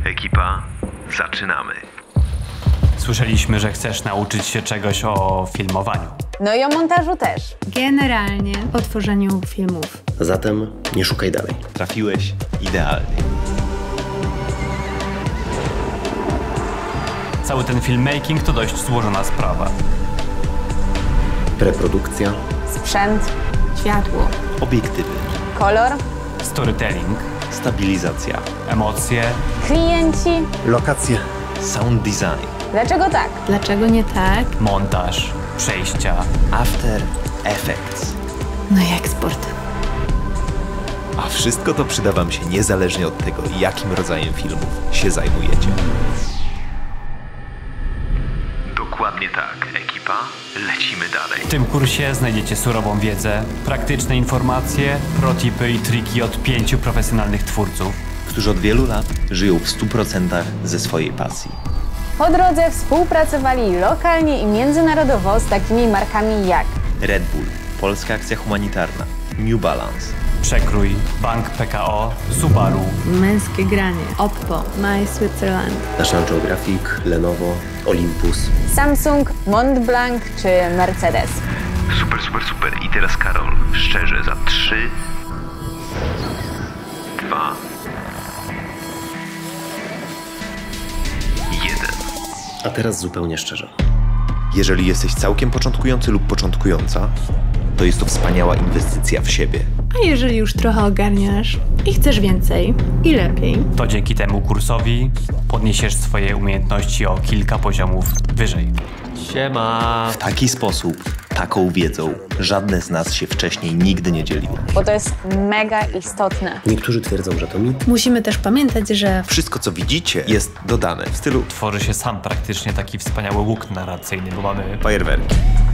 Ekipa, zaczynamy. Słyszeliśmy, że chcesz nauczyć się czegoś o filmowaniu. No i o montażu też. Generalnie o tworzeniu filmów. Zatem nie szukaj dalej. Trafiłeś idealnie. Cały ten filmmaking to dość złożona sprawa. Preprodukcja, Sprzęt, Światło. Obiektywy, kolor, Storytelling, stabilizacja, emocje, klienci. lokacje. sound design, Dlaczego tak? Dlaczego nie tak? montaż, przejścia. after effects. No jak sport. A wszystko to przyda wam się niezależnie od tego, jakim rodzajem filmów się zajmujecie. Dokładnie tak, ekipa. Lecimy dalej. W tym kursie znajdziecie surową wiedzę, praktyczne informacje, protipy i triki od 5 profesjonalnych twórców. Którzy od wielu lat żyją w 100% ze swojej pasji. Po drodze współpracowali lokalnie i międzynarodowo z takimi markami jak Red Bull, Polska Akcja Humanitarna, New Balance, Przekrój, Bank PKO, Subaru. Męskie granie. Oppo. My Switzerland. National Geographic, Lenovo, Olympus. Samsung, Montblanc czy Mercedes. Super, super, super. I teraz Karol, szczerze, za 3, 2, 1. A teraz zupełnie szczerze. Jeżeli jesteś całkiem początkujący lub początkująca, to jest to wspaniała inwestycja w siebie. A jeżeli już trochę ogarniasz i chcesz więcej i lepiej, To dzięki temu kursowi podniesiesz swoje umiejętności o kilka poziomów wyżej. Siema! W taki sposób, taką wiedzą, żadne z nas się wcześniej nigdy nie dzieliło. Bo to jest mega istotne. Niektórzy twierdzą, że to mit. musimy też pamiętać, że Wszystko, co widzicie, jest dodane w stylu Tworzy się sam praktycznie taki wspaniały łuk narracyjny, bo mamy fajerwerki.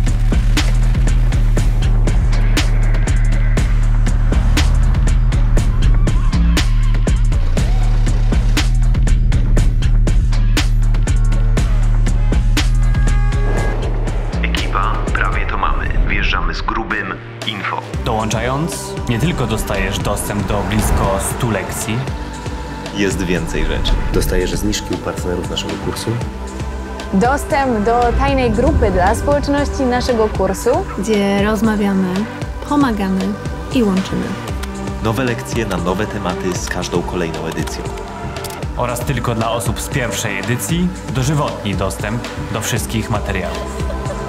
Ekipa, prawie to mamy. Wjeżdżamy z grubym info. Dołączając, nie tylko dostajesz dostęp do blisko 100 lekcji, Jest więcej rzeczy. Dostajesz zniżki u partnerów naszego kursu. Dostęp do tajnej grupy dla społeczności naszego kursu. gdzie rozmawiamy, pomagamy i łączymy. Nowe lekcje na nowe tematy z każdą kolejną edycją. oraz tylko dla osób z pierwszej edycji dożywotni dostęp do wszystkich materiałów.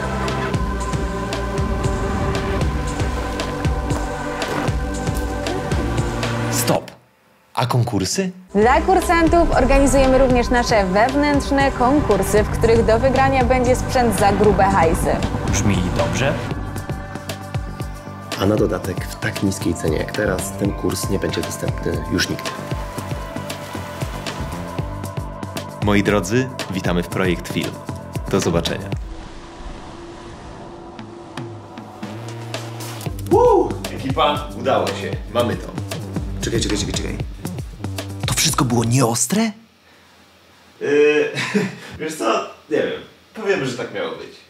Stop! A konkursy? Dla kursantów organizujemy również nasze wewnętrzne konkursy, w których do wygrania będzie sprzęt za grube hajsy. Brzmi dobrze? A na dodatek w tak niskiej cenie jak teraz ten kurs nie będzie dostępny już nigdy. Moi drodzy, witamy w Projekt Film. Do zobaczenia. Ekipa, udało się. Mamy to. Czekaj. To wszystko było nieostre? Wiesz co? Nie wiem. Powiemy, że tak miało być.